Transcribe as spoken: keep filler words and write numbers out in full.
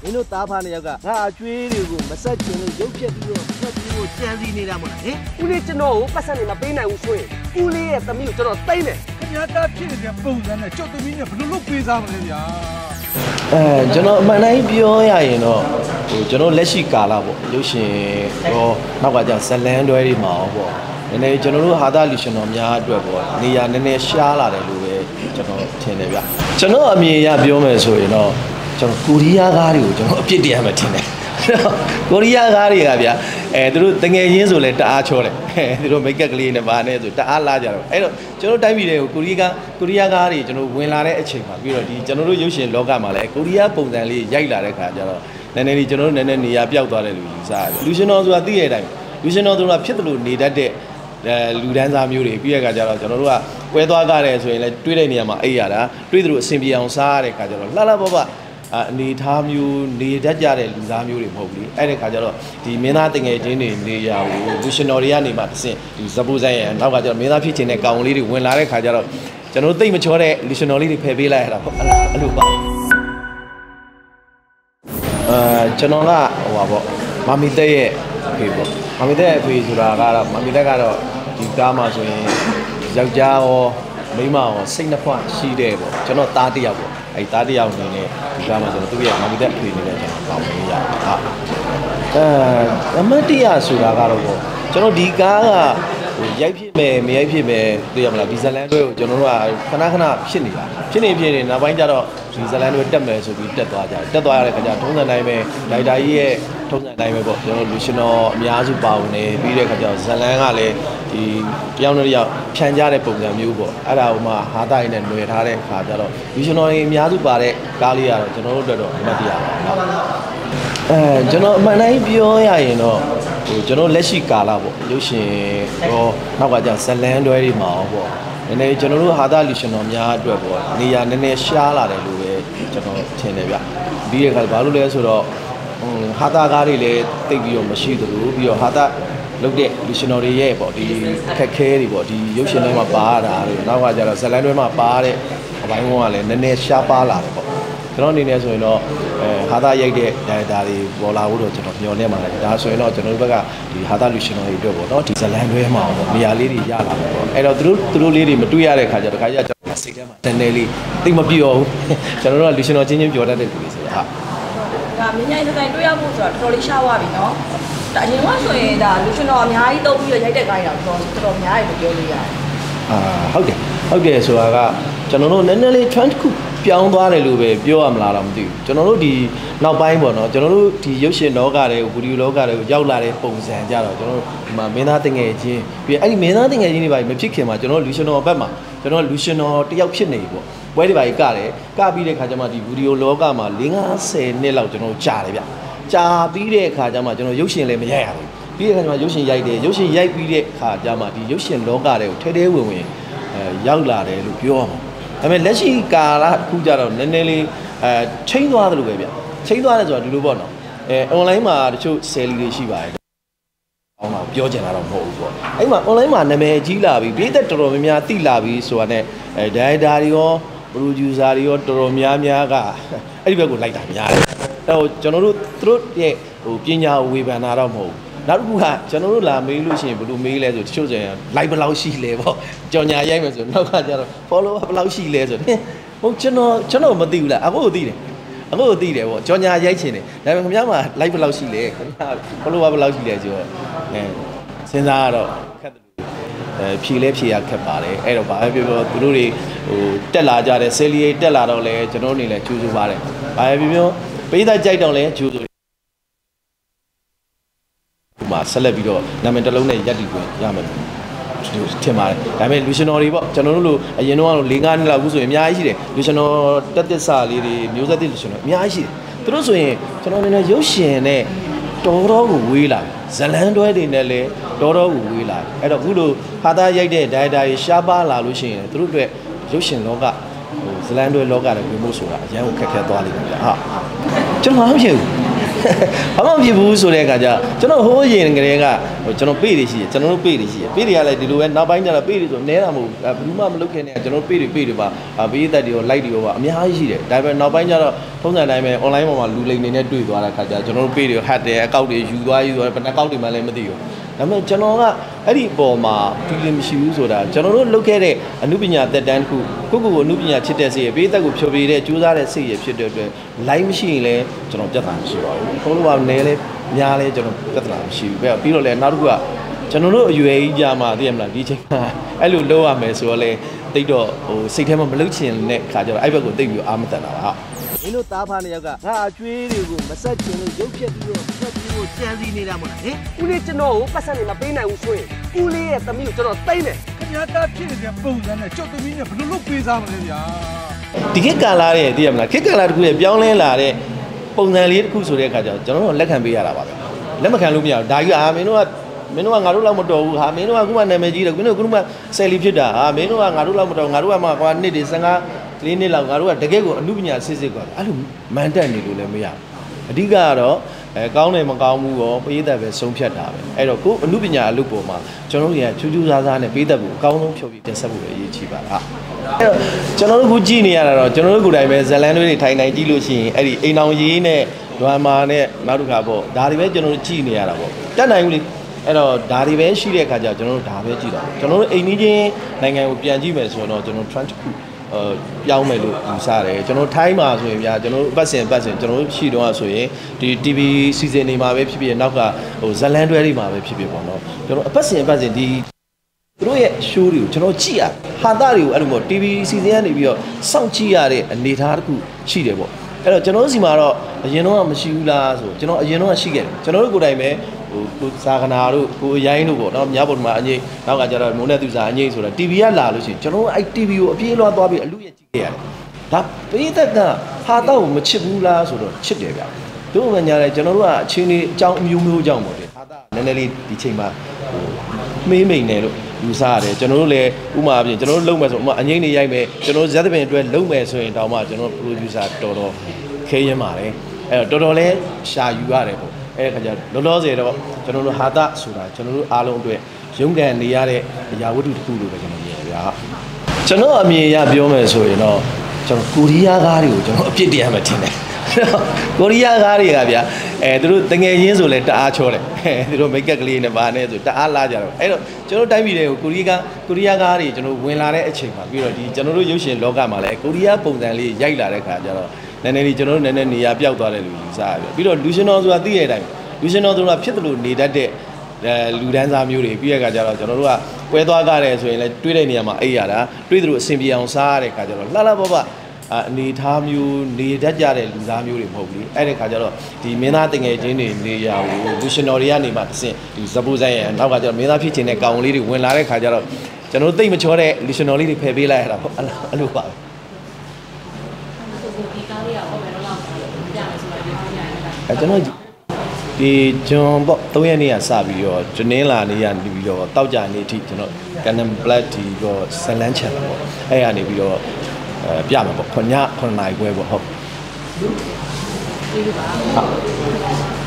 မင်းတို့တားဖားနေရောက်ကငါအကျွေးတွေကိုမဆက်ချင်လို့ရုပ်ဖြတ်ပြီးတော့ဖက်ပြီးတော့ကြံစီနေတာမို့လားဟင်ဦးလေးကျွန်တော်ကိုပတ်စံနေမပေးနိုင်ဘူးဆိုရင်ဦးလေးရဲ့သမီးကိုကျွန်တော်သိမ့်တယ်ခင်ဗျာတားဖြစ်နေတဲ့ပုံစံနဲ့ကျုပ်သမီးနဲ့ဘယ်လိုလုပ်ပေးစားမလဲဗျာအဲကျွန်တော်အမှန်တိုင်းပြောရရင်တော့ဟိုကျွန်တော်လက်ရှိကာလပေါ့ရုပ်ရှင်တော့နောက်ကကြာဇလန်းတွဲတွေမှာပေါ့နည်းနည်းကျွန်တော်တို့ဟာတာလူရှင်တော်များအတွက်ပေါ့နေရာနည်းနည်းရှားလာတယ်လို့ပဲကျွန်တော်ထင်တယ်ဗျကျွန်တော်အမြင်အရပြောမယ်ဆိုရင်တော့ကျွန်တော်ကိုရီးယားကားတွေကိုကျွန်တော်အပြစ်တရားမှထင်တယ်ကိုရီးယားကားတွေကဗျအဲသူတို့တငယ်ချင်းဆိုလဲတအားချောတယ်သူတို့မိတ်ကပ်ကလေးနဲ့ဗာနဲ့ဆိုတအားလာကြတော့အဲ့တော့ကျွန်တော်တိုင်းပြည်တွေကိုကိုရီးယားကိုရီးယားကားတွေကျွန်တော်ဝင်လာတဲ့အချိန်မှာပြီးတော့ဒီကျွန်တော်တို့ရုပ်ရှင်လောကမှာလဲကိုရီးယားပုံစံလေးရိုက်လာတဲ့ခါကျတော့နည်းနည်းလေးကျွန်တော်တို့နည်းနည်းနေရာပျောက်သွားတယ်လို့ယူဆရတယ်လူရှင်တော်ဆိုတာသိရတဲ့အတိုင်းလူရှင်တော်ဆိုတာဖြစ်တယ်လို့နေတတ်တဲ့အဲလူဒန်းစားမျိုးတွေပြီးရခါကျတော့ကျွန်တော်တို့ကကွဲသွားကြတယ်ဆိုရင်လည်းတွေးတဲ့နေရာမှာအိပ်ရတာတွေးသလိုအဆင်ပြေအောင်စားရတဲ့ခါကျတော့လှလှပပအနေထားမျိုးနေတတ်ကြတဲ့လူသားမျိုးတွေမဟုတ်ဘူး။အဲ့ဒီခါကျတော့ဒီမင်းသားတငယ်ချင်းတွေနေရဘူးလူရှင်တော်တွေကနေမှတဆင့်ဒီဇပူဆိုင်ရဲ့နောက်ကကျတော့မင်းသားဖြစ်ချင်တဲ့ကောင်လေးတွေဝင်လာတဲ့ခါကျတော့ကျွန်တော်သိမချောတဲ့လူရှင်တော်လေးတွေဖယ်ပေးလိုက်ရတာပေါ့အဲ့လိုပါအဲကျွန်တော်ကဟိုပါပေါ့မမီတက်ရဲ့အဖေပေါ့မမီတက်ရဲ့အဖေဆိုတာကတော့မမီတက်ကတော့ဒီကားမှာဆိုရင်ယောက်ျားရောမိန်းမရောစိတ်နှခွရှိတဲ့ပေါ့ကျွန်တော်သားတစ်ယောက်ပေါ့အဲ့သားတစ်ယောက်အနေနဲ့ဒီကားမှာကျွန်တော်သူ့ရဲ့မမီတက်အဖေအနေနဲ့ကျွန်တော်ပေါင်းပေးရတယ်ဟာအဲအမတ်တရားဆိုတာကတော့ပေါ့ကျွန်တော်ဒီကားကဟိုရိုက်ဖြစ်မယ်မရိုက်ဖြစ်မယ်သိရမလားဒီဇလန်တွဲကိုကျွန်တော်တို့ကခဏခဏဖြစ်နေတာဖြစ်နေဖြစ်နေနောက်ပိုင်းကျတော့ဒီဇလန်တွဲတက်မယ်ဆိုပြီးတက်သွားကြတယ်တက်သွားရတဲ့ခါကျထုံးစံတိုင်းပဲဒိုက်တာကြီးရဲ့ထုံးစံတိုင်းပဲပေါ့ကျွန်တော်လူရှင်တော်အများစုပါဝင်နေပြီးတဲ့ခါကျတော့ဇလန်ကလည်းဒီတယောက်နဲ့တယောက်ဖြန်ကြတဲ့ပုံစံမျိုးပေါ့အဲ့ဒါဟိုမှာဟာတာရင်းနဲ့ຫນွယ်ထားတဲ့ခါကျတော့လူရှင်တော်ကြီးအများစုပါတဲ့ကားလေးကတော့ကျွန်တော်တို့အတွက်တော့အမှတ်တရပါအဲကျွန်တော်အမှန်တိုင်းပြောရရင်တော့ဟိုကျွန်တော်လက်ရှိကာလပေါ့ရုပ်ရှင်တော့နောက်ကကြာဇလန်းတွဲတွေမှာပေါ့နည်းနည်းကျွန်တော်တို့ဟာတာလူရှင်တော်များအတွက်ပေါ့နေရာနည်းနည်းရှားလာတယ်လို့ပဲကျွန်တော်ထင်တယ်ဗျပြီးတဲ့အခါဘာလို့လဲဆိုတော့ဟာတာကားတွေလည်းတိတ်ပြီးတော့မရှိသလိုပြီးတော့ဟာတာလုပ်တဲ့လူရှင်တော်တွေရဲ့ပေါ့ဒီခက်ခဲတွေပေါ့ဒီရုပ်ရှင်တွေမှာပါရတာတွေနောက်ကကြာတော့ဇလန်းတွဲမှာပါတဲ့အပိုင်းကလည်းနည်းနည်းရှားပါလာတယ်ပေါ့ကျွန်တော်အနေနဲ့ဆိုရင်တော့အဲဟာတာရိုက်တဲ့ဒါဒါတွေပေါ်လာဖို့တော့ကျွန်တော်မျှော်လင့်ပါတယ်ဒါဆိုရင်တော့ကျွန်တော်တို့ဘက်ကဒီဟာတာလူရှင်တော်တွေအတွက်ပေါ့နော်ဒီဇလန်တွဲမှာပေါ့နေရာလေးတွေရလာတယ်ပေါ့အဲ့တော့သူတို့သူတို့လေးတွေမတွေ့ရတဲ့ခါကျတော့ခါကျကျွန်တော်စိတ်ထဲမှာတန်တယ်လေးသိမပြည့်တော့ဘူးကျွန်တော်တို့ကလူရှင်တော်ချင်းချင်းပြောတတ်တဲ့လူတွေဆိုတော့ဟာဒါမြင်းညိုင်တိုင်တွေ့ရဖို့ဆိုတော့တော်တော်လေးရှားသွားပြီနော်ဒါအရင်ကဆိုရင်ဒါလူရှင်တော်အများကြီးတုံးပြီးတော့ရိုက်တဲ့ကားတွေတော့တော်တော်များကြီးပြောလို့ရတယ်အာဟုတ်တယ်ဟုတ်တယ်ဆိုတာကကျွန်တော်တို့နည်းနည်းလေး trend ခုပြောင်းသွားတယ်လို့ပဲပြောရမလားတော့မသိဘူးကျွန်တော်တို့ဒီနောက်ပိုင်းပေါ့နော်ကျွန်တော်တို့ဒီရုပ်ရှင်လောကတွေကိုဗီဒီယိုလောကတွေကိုရောက်လာတဲ့ပုံစံကြတော့ကျွန်တော်တို့ဒီမှာမင်းသားတငယ်ချင်းပြီးအဲ့ဒီမင်းသားတငယ်ချင်းတွေပါမဖြစ်ခင်မှာကျွန်တော်လူရှင်တော်ဘက်မှာကျွန်တော်လူရှင်တော်တယောက်ဖြစ်နေပြီပေါ့ပွဲတွေပါကြီးကတယ်ကပြီးတဲ့ခါကျမှဒီဗီဒီယိုလောကမှာ၄၅၀နှစ်လောက်ကျွန်တော်ကြာတယ်ဗျကြာပြီးတဲ့ခါကျမှကျွန်တော်ရုပ်ရှင်လည်းမရိုက်ရဘူးပြီးတဲ့ခါကျမှရုပ်ရှင်ရိုက်တယ်ရုပ်ရှင်ရိုက်ပြီးတဲ့ခါကျမှဒီရုပ်ရှင်လောကတွေကိုထဲထဲဝင်ဝင်အဲရောက်လာတယ်လို့ပြောရမှာဒါပေမဲ့လက်ရှိကာလခုကြတော့နည်းနည်းလေးအဲချိန်သွားတယ်လို့ပဲဗျချိန်သွားတယ်ဆိုတာဒီလိုပေါ့နော်အဲ online မှာတချို့ sale တွေရှိပါတယ်အောင်းမှာပြောချင်တာတော့မဟုတ်ဘူးပေါ့အဲ့မှာ online မှာနာမည်ကြီးလာပြီပြည်သက်တော်တော်များများသိလာပြီဆိုတာနဲ့အဲ director တွေရော producer တွေရောတော်တော်များများကအဲ့ဒီဘက်ကိုလိုက်တာများတယ်အဲ့တော့ကျွန်တော်တို့သူတို့ရဲ့ဟိုပညာဝေဖန်တာတော့မဟုတ်ဘူးနောက်တစ်ခုကကျွန်တော်တို့လာမေးလို့ရှိရင်ဘယ်လိုမေးလဲဆိုတချို့ဆိုရင် live ဘယ်လောက်ရှိလဲပေါ့ကြော်ညာရိုက်မယ်ဆိုနောက်ကကျတော့ follow ဘယ်လောက်ရှိလဲဆိုတော့ဟုတ်ကျွန်တော်ကျွန်တော်မသိဘူးလားအခုသိတယ်အခုသိတယ်ပေါ့ကြော်ညာရိုက်ချင်တယ်ဒါပေမဲ့ခင်ဗျားမှာ live ဘယ်လောက်ရှိလဲခင်ဗျား follow ဘယ်လောက်ရှိလဲဆိုတော့အဲစဉ်းစားရတော့ခက်တယ်အဲဖြေလဲဖြေရခက်ပါတယ်အဲ့တော့ဘာပဲပြောပြောသူတို့တွေဟိုတက်လာကြတယ် sale တက်လာတော့လဲကျွန်တော်တို့နေလဲကျူးစုပါတယ်ဘာပဲပြောပြောပေးသားကြိုက်တော့လဲကျူးစုမှာဆက်လက်ပြီးတော့နာမည်တစ်လုံးနဲ့ရက်တည်ခွင့်ရမယ်ထင်ပါတယ်ဒါပေမဲ့လူရှင်တော်တွေပေါ့ကျွန်တော်တို့လိုအရင်တော့၄၅နှစ်လောက်ဘူးဆိုရင်အများကြီးရှိတယ်လူရှင်တော်တက်တက်စာလေးတွေမျိုးဆက်သစ်လူရှင်တော်အများကြီးရှိတယ်သူတို့ဆိုရင်ကျွန်တော်နေရုပ်ရှင်နဲ့တော်တော်ကိုဝေးလာဇလန်းတွဲတွေနဲ့လည်းတော်တော်ကိုဝေးလာအဲ့တော့အခုလိုဟာသားရိုက်တဲ့ဒိုင်တာတွေရှားပါလာလို့ရှိရင်သူတို့အတွက်ရုပ်ရှင်လောကဟိုဇလန်းတွဲလောကတွေဝင်ဖို့ဆိုတာအရင်ကခက်ခဲသွားလိမ့်မယ်ဟာကျွန်တော်မဖြစ်ဘူးဘာမှမဖြစ်ဘူးဆိုတဲ့အခါကျကျွန်တော်ဟိုးရင်ကလေးကကျွန်တော်ပေးရရှိတယ်ကျွန်တော်တို့ပေးရရှိတယ်ပေးရကလည်းဒီလိုပဲနောက်ပိုင်းကျတော့ပေးရဆိုနဲတာမဟုတ်ဘူးဘယ်သူမှမလုပ်ခင်နဲ့ကျွန်တော်ပေးရပေးရပါပေးသက်တွေရော like တွေရောအများကြီးရှိတယ်ဒါပေမဲ့နောက်ပိုင်းကျတော့ထုံးစံတိုင်းပဲ online ပေါ်မှာလူလိမ်နေနဲ့တွေ့သွားတဲ့အခါကျကျွန်တော်တို့ပေးရ hat တယ်အကောက်တွေယူသွားယူသွားဘယ်နှကောက်တွေမှလည်းမသိဘူးဒါပေမဲ့ကျွန်တော်ကအဲ့ဒီအပေါ်မှာဒီလိုမရှိဘူးဆိုတာကျွန်တော်တို့လုပ်ခဲ့တဲ့အမှုပညာသက်တမ်းတစ်ခုကိုကိုကိုအမှုပညာချစ်တဲ့စိတ်ရပေးသက်ကိုဖြောပြတဲ့ကြိုးစားတဲ့စိတ်ရဖြစ်တဲ့အတွက် line မရှိရင်လည်းကျွန်တော်ပြဿနာမရှိပါဘူးဘုန်းတော်ကနဲလဲများလဲကျွန်တော်ပြဿနာမရှိဘူးပဲပြီးတော့လည်းနောက်တစ်ခုကကျွန်တော်တို့အရွယ်ကြီးကြာမှသိရမလားဒီချိန်မှာအဲ့လိုလုပ်ရမယ်ဆိုတော့လေတိတ်တော့ဟိုစိတ်ထဲမှာမလုပ်ချင်တဲ့ခါကျတော့အဲ့ဘက်ကိုတိတ်ပြီးအားမတန်တာပါမင်းတို့တားဖားနှစ်ယောက်ကငါအကျွေးတွေကိုမဆက်ချင်လို့ရုပ်ဖြတ်ပြီးတော့ဖြတ်ပြီးတော့ကြံစည်နေတာမို့လားဟင်ဦးလေးကျွန်တော်ကိုပတ်စံနေမပေးနိုင်ဘူးဆိုရင်ဦးလေးရဲ့သမီးကိုကျွန်တော်သိမ့်တယ်ခင်ဗျာတားဖြစ်နေတဲ့ပုံစံနဲ့ကြောက်သမီးနဲ့ဘယ်လိုလုပ်ပေးစားမလဲဗျာဒီခေတ်ကာလရဲ့သိရမလားခေတ်ကာလတစ်ခုရဲ့ပြောင်းလဲလာတဲ့ပုံစံလေးတစ်ခုဆိုတဲ့အခါကျတော့ကျွန်တော်တို့လက်ခံပေးရတာပါပဲလက်မခံလို့မရဘူးဒါကြီးအာမင်းတို့ကမင်းတို့ကငါတို့လောက်မတော်ဘူးဟာမင်းတို့ကခုမှနာမည်ကြီးတယ်မင်းတို့ကခုမှဆယ်လီဖြစ်တာဟာမင်းတို့ကငါတို့လောက်မတော်ငါတို့ကမှကွာနှစ်တွေ၁၅လေးနှစ်လောက်ငါတို့ကတကယ်ကိုအမှုပညာစစ်စစ်ကွာအဲ့လိုမန်တက်နေလို့လည်းမရဘူးအဓိကကတော့အဲကောင်းတယ်မကောင်းဘူးရောပေးသက်ပဲဆုံးဖြတ်တာပဲအဲ့တော့ကိုအမှုပညာအလုပ်ပေါ်မှာကျွန်တော်တို့ကချူးချူးစားစားနဲ့ပေးသက်ဖို့အကောင်းဆုံးဖြောပြတင်ဆက်ဖို့အရေးကြီးပါလားအဲ့တော့ကျွန်တော်တို့ခုကြည့်နေရတာတော့ကျွန်တော်တို့ကိုယ်တိုင်ပဲဇလန်တွေထိုင်ထိုင်ကြည့်လို့ရှိရင်အဲ့ဒီအိမ်အောင်ရေးနဲ့ဒွမ်မာနဲ့နောက်တစ်ခါပေါ့ဒါတွေပဲကျွန်တော်တို့ကြည့်နေရတာပေါ့တက်နိုင်ဘူးလေအဲ့တော့ဒါတွေပဲရှိတဲ့အခါကျကျွန်တော်တို့ဒါပဲကြည့်တာကျွန်တော်တို့အိမ်ကြီးချင်းနိုင်ငံကိုပြန်ကြည့်မယ်ဆိုတော့ကျွန်တော် trend တစ်ခုအဲပြောင်းမယ်လို့ယူဆတယ်ကျွန်တော်ထိုင်းမှာဆိုရင်ဗျာကျွန်တော်တို့ပတ်စင်ပတ်စင်ကျွန်တော်တို့ရှိတော့ဆိုရင်ဒီ တီဗီ season တွေမှာပဲဖြစ်ဖြစ်နောက်ကဟိုဇလန်တွဲတွေမှာပဲဖြစ်ဖြစ်ပေါ့နော်ကျွန်တော်အပတ်စင်ပတ်စင်ဒီသူတို့ရဲ့ show တွေကိုကျွန်တော်ကြည့်ရဟာသားတွေကိုအဲ့လိုမျိုး တီဗီ season ကနေပြီးတော့စောင့်ကြည့်ရတဲ့အနေအထားတစ်ခုရှိတယ်ပေါ့အဲ့တော့ကျွန်တော်တို့စီမှာတော့အရင်တော့မရှိဘူးလားဆိုကျွန်တော်အရင်တော့ရှိခဲ့တယ်ကျွန်တော်တို့ကိုယ်တိုင်ပဲဟိုကိုစာကနာတို့ကိုရိုင်းတို့ပေါ့နော်မြားပေါ်မှာအငိမ့်နောက်ကကျတော့မိုးနဲ့သူစာအငိမ့်ဆိုတာ တီဗီ ကလာလို့ရှိရင်ကျွန်တော်တို့အဲ့ တီဗီ ကိုအပြေးလွှားသွားပြီးအလူရကြည့်ခဲ့ရတယ်ဒါပေးသက်ကဟာတော့မချစ်ဘူးလားဆိုတော့ချစ်တယ်ဗျတို့မှညာတယ်ကျွန်တော်တို့ကအချင်းလေးအကြောင်းအမျိုးမျိုးအကြောင်းပေါ့လေဟာတာနည်းနည်းလေးဒီချိန်မှာဟိုမေးမိန်တယ်လို့ယူဆရတယ်ကျွန်တော်တို့လည်းဥမာအပြင်ကျွန်တော်တို့လုံမယ်ဆိုဥမာအငိမ့်နေရိုက်မယ်ကျွန်တော်ဇက်သပင်အတွက်လုံမယ်ဆိုရင်တောင်မှကျွန်တော် producer တော်တော်ခဲရင်ပါတယ်အဲ့တော့တော်တော်လေးရှာယူရတယ်ပေါ့အဲ့ခါကျလောလောဆယ်တော့ကျွန်တော်တို့ဟာတာဆိုတာကျွန်တော်တို့အားလုံးအတွက်ရုန်းကန်နေရတဲ့အရာဝတ္ထုတစ်ခုလို့ပဲကျွန်တော်မြင်တယ်ဗျာကျွန်တော်အမြင်အရပြောမယ်ဆိုရင်တော့ကျွန်တော်ကိုရီးယားကားတွေကိုကျွန်တော်အပြစ်တင်ရမှထင်တယ်ကိုရီးယားကားတွေကဗျာအဲသူတို့တငယ်ချင်းဆိုလဲတအားချောတယ်သူတို့မိတ်ကပ်ကလေးနဲ့ပါနဲ့ဆိုတအားလာကြတော့အဲ့တော့ကျွန်တော်တိုင်းပြည်တွေကိုကိုရီးယားကိုရီးယားကားတွေကျွန်တော်ဝင်လာတဲ့အချိန်မှာပြီးတော့ဒီကျွန်တော်တို့ရုပ်ရှင်လောကမှာလည်းကိုရီးယားပုံစံလေးရိုက်လာတဲ့ခါကျတော့နည်းနည်းလေးကျွန်တော်တို့နည်းနည်းနေရာပျောက်သွားတယ်လို့ယူဆရပြီပြီးတော့လူရှင်တော်ဆိုတာသိရတဲ့အတိုင်းလူရှင်တော်ဆိုတာဖြစ်တယ်လို့နေတတ်တဲ့အဲလူဒန်းစားမျိုးတွေပြီးရတဲ့ခါကျတော့ကျွန်တော်တို့ကပွဲသွားကြတယ်ဆိုရင်လည်းတွေးတဲ့နေရာမှာအိပ်ရတာတွေးသလိုအဆင်ပြေအောင်စားရတဲ့ခါကျတော့လှလှပပအနေထားမျိုးနေတတ်ကြတဲ့လူသားမျိုးတွေမဟုတ်ဘူးအဲ့ဒီခါကျတော့ဒီမင်းသားတငယ်ချင်းတွေနေရကိုလူရှင်တော်တွေကနေမှတစ်ဆင့်ဒီဇပူဆိုင်ရဲ့နောက်ကကျတော့မင်းသားဖြစ်ချင်တဲ့ကောင်လေးတွေဝင်လာတဲ့ခါကျတော့ကျွန်တော်သိမချောတဲ့လူရှင်တော်လေးတွေဖယ်ပေးလိုက်ရတာပေါ့အဲ့လိုပါအဲကျွန်တော်ဒီဂျွန်ပေါ့သုံးရက်နေ့ကစပြီးတော့ဂျနင်းလာနေရနေပြီးတော့တောက်ကြနေအထိကျွန်တော်ကန်နမ်ဘလက်ဒီတော့ဇလန်ချန်ပေါ့အဲ့ရနေပြီးတော့အဲပြမှာပေါ့ခொညခொနာရီခွဲပေါ့ဟုတ်